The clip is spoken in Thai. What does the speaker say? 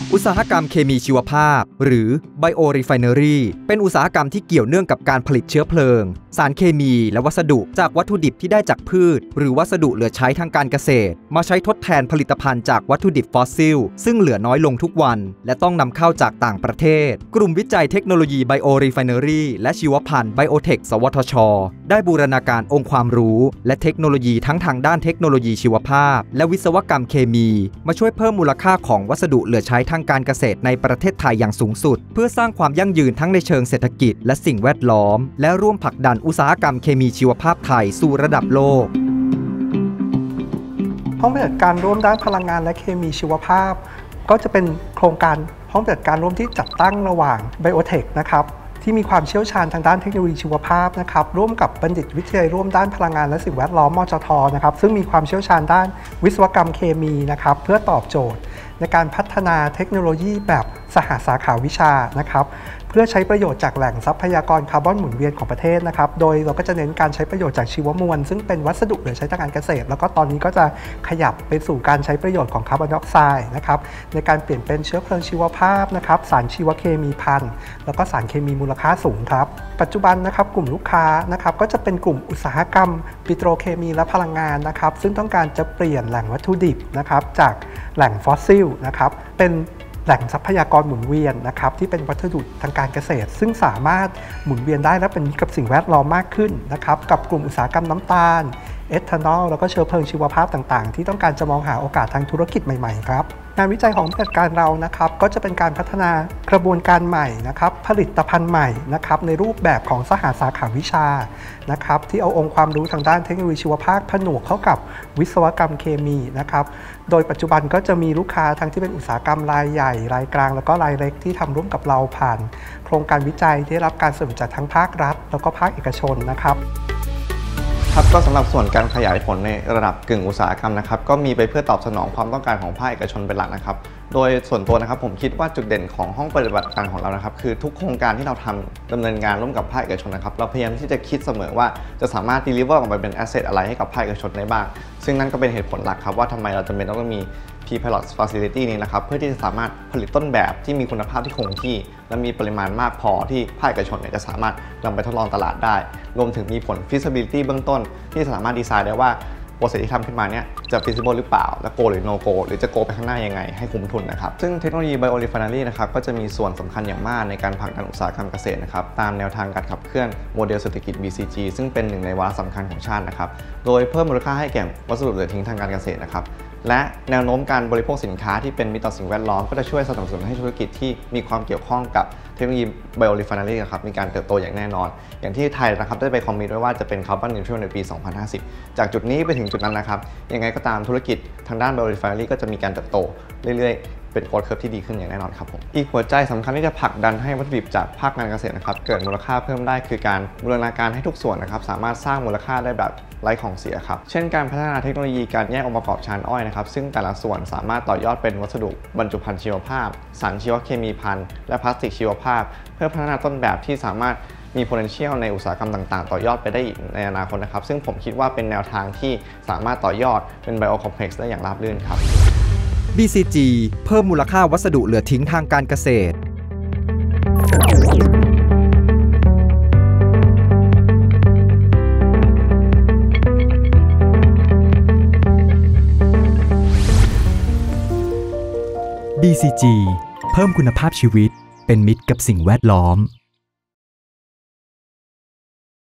อุตสาหกรรมเคมีชีวภาพหรือ Biorefinery เป็นอุตสาหกรรมที่เกี่ยวเนื่องกับการผลิตเชื้อเพลิงสารเคมีและวัสดุจากวัตถุดิบที่ได้จากพืชหรือวัสดุเหลือใช้ทางการเกษตรมาใช้ทดแทนผลิตภัณฑ์จากวัตถุดิบฟอสซิลซึ่งเหลือน้อยลงทุกวันและต้องนำเข้าจากต่างประเทศกลุ่มวิจัยเทคโนโลยี Biorefinery และชีวพันธุ์ Biotech สวทช.ได้บูรณาการองค์ความรู้และเทคโนโลยีทั้งทางด้านเทคโนโลยีชีวภาพและวิศวกรรมเคมีมาช่วยเพิ่มมูลค่าของวัสดุเหลือใช้ทางการเกษตรในประเทศไทยอย่างสูงสุดเพื่อสร้างความยั่งยืนทั้งในเชิงเศรษฐกิจและสิ่งแวดล้อมและร่วมผลักดันอุตสาหกรรมเคมีชีวภาพไทยสู่ระดับโลกห้องปฏิบัติการร่วมด้านพลังงานและเคมีชีวภาพก็จะเป็นโครงการห้องปฏิบัติการร่วมที่จัดตั้งระหว่าง Biotech นะครับที่มีความเชี่ยวชาญทางด้านเทคโนโลยีชีวภาพนะครับร่วมกับบัณฑิตวิทยาลัยร่วมด้านพลังงานและสิ่งแวดล้อมมจท.นะครับซึ่งมีความเชี่ยวชาญด้านวิศวกรรมเคมีนะครับเพื่อตอบโจทย์ในการพัฒนาเทคโนโลยีแบบสหสาขาวิชานะครับเพื่อใช้ประโยชน์จากแหล่งทรัพยากรคาร์บอนหมุนเวียนของประเทศนะครับโดยเราก็จะเน้นการใช้ประโยชน์จากชีวมวลซึ่งเป็นวัสดุเหลือใช้ทางการเกษตรแล้วก็ตอนนี้ก็จะขยับไปสู่การใช้ประโยชน์ของคาร์บอนไดออกไซด์นะครับในการเปลี่ยนเป็นเชื้อเพลิงชีวภาพนะครับสารชีวเคมีพันธุ์แล้วก็สารเคมีมูลค่าสูงครับปัจจุบันนะครับกลุ่มลูกค้านะครับก็จะเป็นกลุ่มอุตสาหกรรมปิโตรเคมีและพลังงานนะครับซึ่งต้องการจะเปลี่ยนแหล่งวัตถุดิบนะครับจากแหล่งฟอสซิลนะครับเป็นแหล่งทรัพยากรหมุนเวียนนะครับที่เป็นวัสดุทางการเกษตรซึ่งสามารถหมุนเวียนได้และเป็นมิตรกับสิ่งแวดล้อมมากขึ้นนะครับกับกลุ่มอุตสาหกรรมน้ำตาลเอทานอลแล้วก็เชื้อเพลิงชีวภาพต่างๆที่ต้องการจะมองหาโอกาสทางธุรกิจใหม่ๆครับงานวิจัยของผู้จัดการเรานะครับก็จะเป็นการพัฒนากระบวนการใหม่นะครับผลิตภัณฑ์ใหม่นะครับในรูปแบบของสหสาขาวิชานะครับที่เอาองค์ความรู้ทางด้านเทคโนโลยีชีวภาพผนวกเข้ากับวิศวกรรมเคมีนะครับโดยปัจจุบันก็จะมีลูกค้าทั้งที่เป็นอุตสาหกรรมรายใหญ่รายกลางแล้วก็รายเล็กที่ทำร่วมกับเราผ่านโครงการวิจัยที่ได้รับการสนับสนุนจากทั้งภาครัฐแล้วก็ภาคเอกชนนะครับครับก็สำหรับส่วนการขยายผลในระดับกึ่งอุตสาหกรรมนะครับก็มีไปเพื่อตอบสนองความต้องการของภาคเอกชนเป็นหลักนะครับโดยส่วนตัวนะครับผมคิดว่าจุดเด่นของห้องปฏิบัติการของเรานะครับคือทุกโครงการที่เราทำดำเนินงานร่วมกับภาคเอกชนนะครับเราพยายามที่จะคิดเสมอว่าจะสามารถ deliver ออกมาเป็น asset อะไรให้กับภาคเอกชนได้บ้างซึ่งนั่นก็เป็นเหตุผลหลักครับว่าทำไมเราจำเป็นต้องมี P-Pilot Facility นี้นะครับเพื่อที่จะสามารถผลิตต้นแบบที่มีคุณภาพที่คงที่และมีปริมาณมากพอที่ภาคเอกชนจะสามารถนำไปทดลองตลาดได้รวมถึงมีผล feasibility เบื้องต้นที่สามารถดีไซน์ได้ว่าโปรเซสที่ทำขึ้นมาเนี่ยจะ feasible หรือเปล่าและ go หรือ no go หรือจะ go ไปข้างหน้ายังไงให้คุ้มทุนนะครับซึ่งเทคโนโลยี Biorefinery นะครับก็จะมีส่วนสำคัญอย่างมากในการผลักดันอุตสาหกรรมเกษตรนะครับตามแนวทางการขับเคลื่อนโมเดลเศรษฐกิจ BCG ซึ่งเป็นหนึ่งในวาระสำคัญของชาตินะครับโดยเพิ่มมูลค่าให้แก่วัสดุเหลือทิ้งทางการเกษตรนะครับและแนวโน้มการบริโภคสินค้าที่เป็นมิตรต่อสิ่งแวดล้อมก็จะช่วยสนับสนุนให้ธุรกิจที่มีความเกี่ยวข้องกับเทคโนโลยี Biorefinery ครับมีการเติบโตอย่างแน่นอนอย่างที่ไทยนะครับได้ไปคอมมิตไว้ว่าจะเป็นคาร์บอนนิวทรัลในปี 2050 จากจุดนี้ไปถึงจุดนั้นนะครับยังไงก็ตามธุรกิจทางด้าน Biorefinery ก็จะมีการเติบโตเรื่อยๆเป็นโกรทเคอร์ฟที่ดีขึ้นอย่างแน่นอนครับผมอีกหัวใจสำคัญที่จะผลักดันให้วัตถุดิบจากภาคการเกษตรนะครับเกิดมูลค่าเพิ่มได้คือการบูรณาการให้ทุกส่วนนะครับสามารถสร้างมูลค่าได้แบบไร้ของเสียครับเช่นการพัฒนาเทคโนโลยีการแยกองค์ประกอบชานอ้อยนะครับซึ่งแต่ละส่วนสามารถต่อยอดเป็นวัสดุบรรจุภัณฑ์ชีวภาพสารชีวเคมีพันธุ์และพลาสติกชีวภาพเพื่อพัฒนาต้นแบบที่สามารถมี potential ในอุตสาหกรรมต่างๆต่อยอดไปได้อีกในอนาคตนะครับซึ่งผมคิดว่าเป็นแนวทางที่สามารถต่อยอดเป็น Biocomplex ได้อย่างราบรื่นครับ BCG เพิ่มมูลค่าวัสดุเหลือทิ้งทางการเกษตรBCG เพิ่มคุณภาพชีวิตเป็นมิตรกับสิ่งแวดล้อม